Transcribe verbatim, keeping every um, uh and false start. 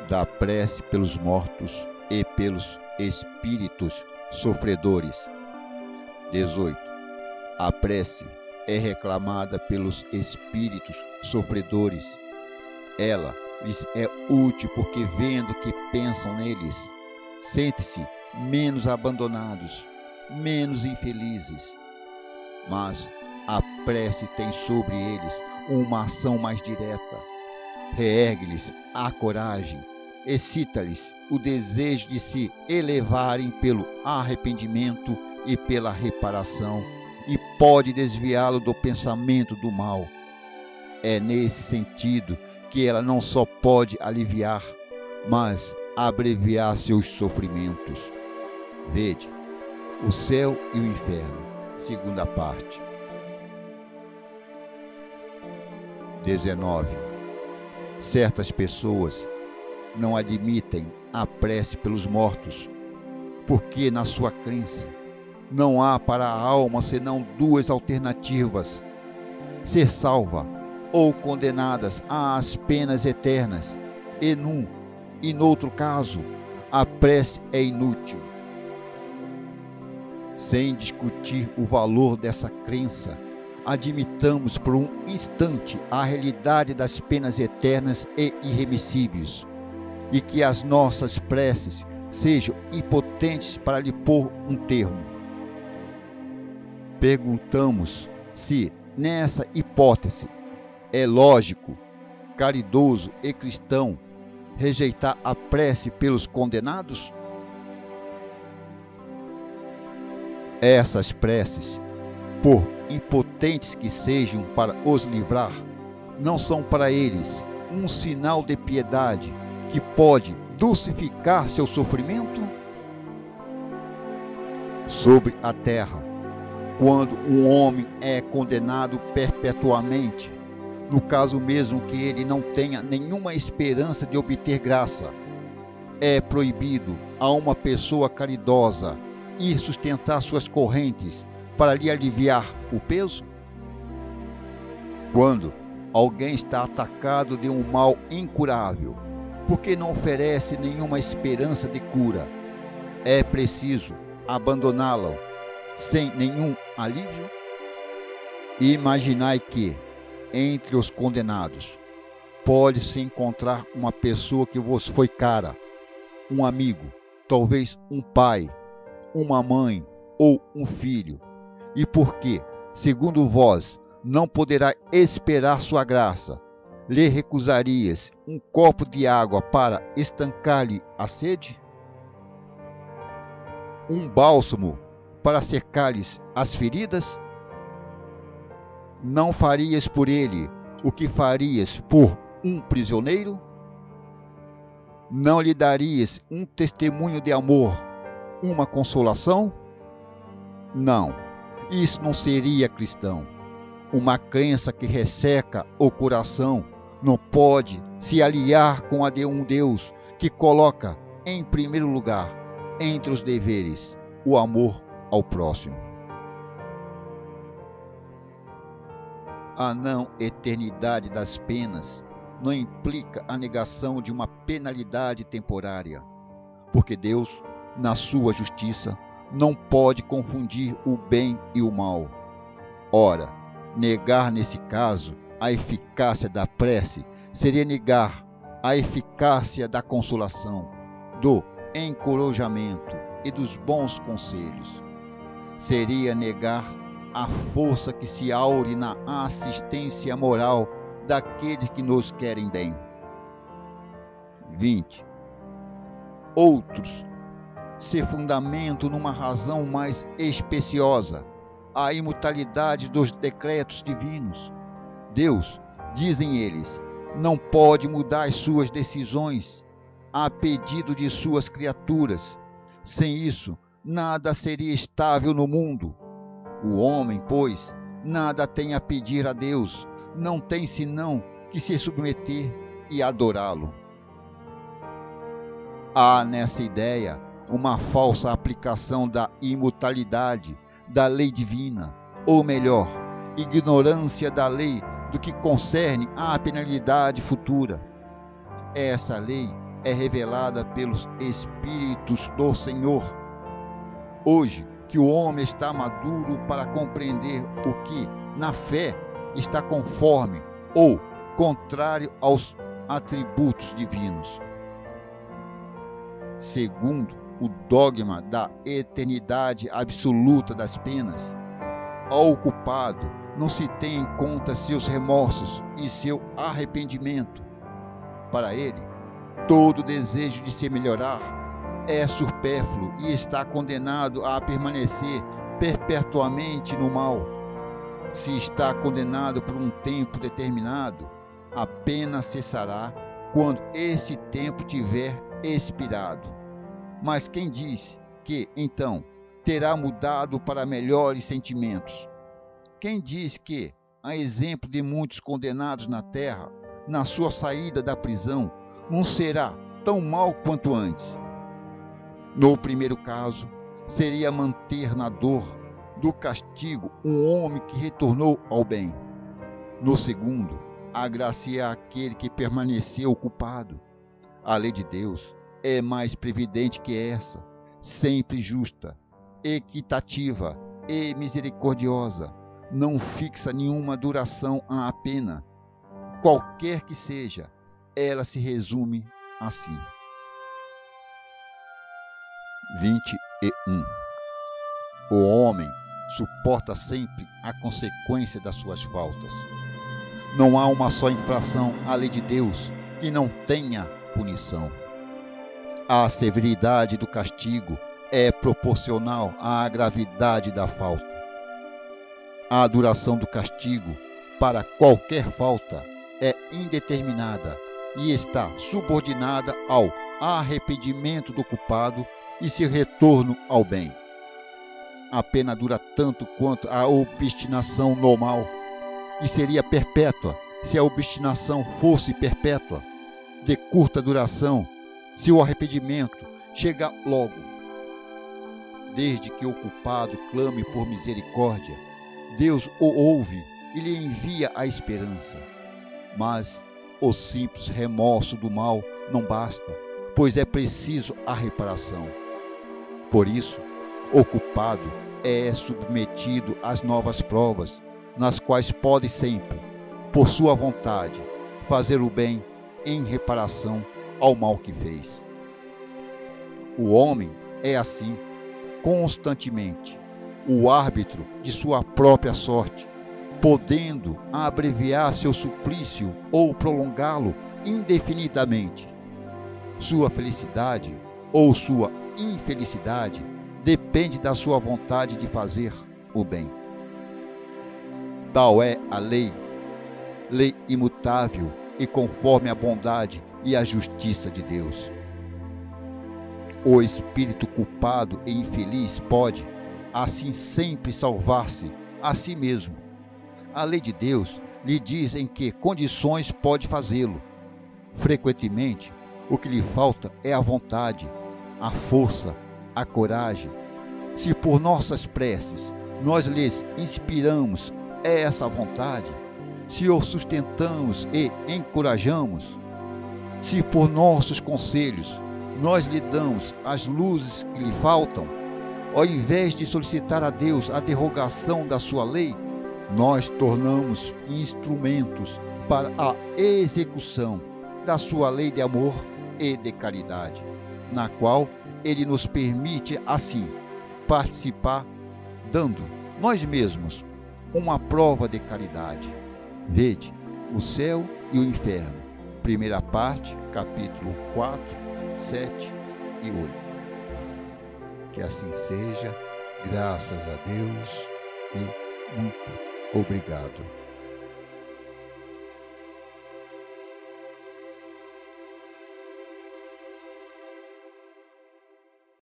da prece pelos mortos e pelos espíritos sofredores. dezoito. A prece é reclamada pelos espíritos sofredores. Ela lhes é útil porque, vendo que pensam neles, sentem-se menos abandonados, menos infelizes. Mas a prece tem sobre eles uma ação mais direta. Reergue-lhes a coragem, excita-lhes o desejo de se elevarem pelo arrependimento e pela reparação, e pode desviá-lo do pensamento do mal. É nesse sentido que ela não só pode aliviar, mas abreviar seus sofrimentos. Vede, o céu e o inferno, segunda parte. dezenove. Certas pessoas não admitem a prece pelos mortos, porque na sua crença não há para a alma senão duas alternativas: ser salva ou condenadas às penas eternas, e num e noutro caso a prece é inútil. Sem discutir o valor dessa crença, admitamos por um instante a realidade das penas eternas e irremissíveis, e que as nossas preces sejam impotentes para lhe pôr um termo. Perguntamos se, nessa hipótese, é lógico, caridoso e cristão rejeitar a prece pelos condenados? Essas preces, por impotentes que sejam para os livrar, não são para eles um sinal de piedade que pode dulcificar seu sofrimento? Sobre a terra, quando um homem é condenado perpetuamente, no caso mesmo que ele não tenha nenhuma esperança de obter graça, é proibido a uma pessoa caridosa ir sustentar suas correntes para lhe aliviar o peso? Quando alguém está atacado de um mal incurável, porque não oferece nenhuma esperança de cura, é preciso abandoná-lo sem nenhum alívio? Imaginai que, entre os condenados, pode-se encontrar uma pessoa que vos foi cara, um amigo, talvez um pai, uma mãe ou um filho, e porque, segundo vós, não poderá esperar sua graça, lhe recusarias um copo de água para estancar-lhe a sede? Um bálsamo para secar-lhes as feridas? Não farias por ele o que farias por um prisioneiro? Não lhe darias um testemunho de amor, uma consolação? Não, isso não seria cristão. Uma crença que resseca o coração não pode se aliar com a de um Deus que coloca em primeiro lugar, entre os deveres, o amor ao próximo. A não eternidade das penas não implica a negação de uma penalidade temporária, porque Deus, na sua justiça, não pode confundir o bem e o mal. Ora, negar nesse caso a eficácia da prece seria negar a eficácia da consolação, do encorajamento e dos bons conselhos. Seria negar a força que se aure na assistência moral daqueles que nos querem bem. vinte. Outros se fundamentam numa razão mais especiosa, a imutabilidade dos decretos divinos. Deus, dizem eles, não pode mudar as suas decisões a pedido de suas criaturas. Sem isso, nada seria estável no mundo. O homem, pois, nada tem a pedir a Deus, não tem senão que se submeter e adorá-lo. Há nessa ideia uma falsa aplicação da imutabilidade da lei divina, ou melhor, ignorância da lei do que concerne à penalidade futura. Essa lei é revelada pelos Espíritos do Senhor. Hoje, que o homem está maduro para compreender o que, na fé, está conforme ou contrário aos atributos divinos. Segundo o dogma da eternidade absoluta das penas, ao culpado não se tem em conta seus remorsos e seu arrependimento. Para ele, todo desejo de se melhorar é supérfluo e está condenado a permanecer perpetuamente no mal. Se está condenado por um tempo determinado, a pena cessará quando esse tempo tiver expirado. Mas quem diz que, então, terá mudado para melhores sentimentos? Quem diz que, a exemplo de muitos condenados na terra, na sua saída da prisão, não será tão mal quanto antes? No primeiro caso, seria manter na dor do castigo um homem que retornou ao bem. No segundo, agraciar aquele que permaneceu culpado. A lei de Deus é mais previdente que essa, sempre justa, equitativa e misericordiosa. Não fixa nenhuma duração à pena. Qualquer que seja, ela se resume assim. vinte e um. O homem suporta sempre a consequência das suas faltas. Não há uma só infração à lei de Deus que não tenha punição. A severidade do castigo é proporcional à gravidade da falta. A duração do castigo para qualquer falta é indeterminada e está subordinada ao arrependimento do culpado e seu retorno ao bem. A pena dura tanto quanto a obstinação normal, e seria perpétua se a obstinação fosse perpétua, de curta duração, se o arrependimento chegar logo. Desde que o culpado clame por misericórdia, Deus o ouve e lhe envia a esperança. Mas o simples remorso do mal não basta, pois é preciso a reparação. Por isso, o culpado é submetido às novas provas, nas quais pode sempre, por sua vontade, fazer o bem em reparação ao mal que fez. O homem é assim, constantemente, o árbitro de sua própria sorte, podendo abreviar seu suplício ou prolongá-lo indefinidamente. Sua felicidade ou sua infelicidade depende da sua vontade de fazer o bem. Tal é a lei, lei imutável e conforme a bondade e a justiça de Deus. O espírito culpado e infeliz pode, assim, sempre salvar-se a si mesmo. A lei de Deus lhe diz em que condições pode fazê-lo. Frequentemente, o que lhe falta é a vontade, a força, a coragem. Se por nossas preces nós lhes inspiramos essa vontade, se o sustentamos e encorajamos, se por nossos conselhos nós lhe damos as luzes que lhe faltam, ao invés de solicitar a Deus a derrogação da sua lei, nós tornamos instrumentos para a execução da sua lei de amor e de caridade, na qual ele nos permite, assim, participar, dando nós mesmos uma prova de caridade. Vede o céu e o inferno, primeira parte, capítulo quatro, sete e oito. Que assim seja, graças a Deus e muito obrigado.